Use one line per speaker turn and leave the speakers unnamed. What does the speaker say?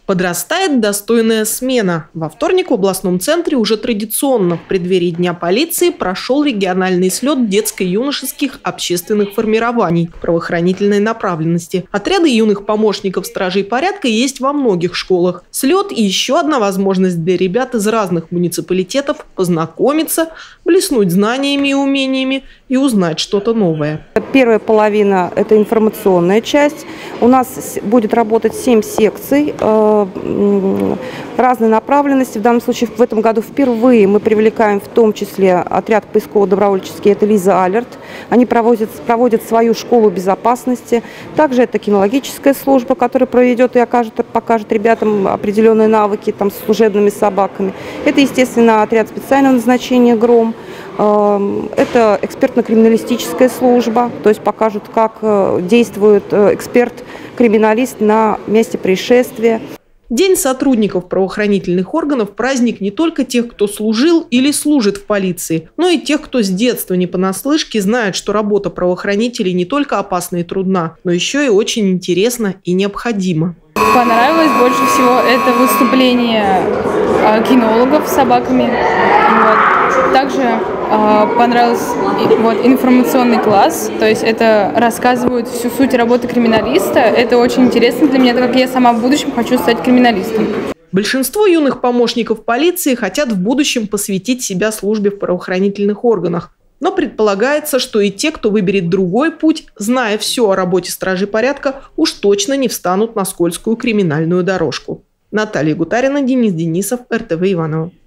Подрастает достойная смена. Во вторник в областном центре уже традиционно в преддверии Дня полиции прошел региональный слет детско-юношеских общественных формирований правоохранительной направленности. Отряды юных помощников стражей порядка есть во многих школах. Слет и еще одна возможность для ребят из разных муниципалитетов познакомиться, блеснуть знаниями и умениями и узнать что-то новое.
Первая половина – это информационная часть. У нас будет работать 7 секций разной направленности. В данном случае в этом году впервые мы привлекаем в том числе отряд поисково-добровольческий, это Лиза Алерт. Они проводят свою школу безопасности. Также это кинологическая служба, которая проведет и покажет ребятам определенные навыки с служебными собаками. Это, естественно, отряд специального назначения «Гром». Это экспертно-криминалистическая служба, то есть покажут, как действует эксперт-криминалист на месте происшествия.
День сотрудников правоохранительных органов – праздник не только тех, кто служил или служит в полиции, но и тех, кто с детства не понаслышке знает, что работа правоохранителей не только опасна и трудна, но еще и очень интересна и необходима.
Понравилось больше всего это выступление кинологов с собаками. Также понравился информационный класс, то есть это рассказывают всю суть работы криминалиста. Это очень интересно для меня, так как я сама в будущем хочу стать криминалистом.
Большинство юных помощников полиции хотят в будущем посвятить себя службе в правоохранительных органах. Но предполагается, что и те, кто выберет другой путь, зная все о работе стражей порядка, уж точно не встанут на скользкую криминальную дорожку. Наталья Гутарина, Денис Денисов, РТВ Иваново.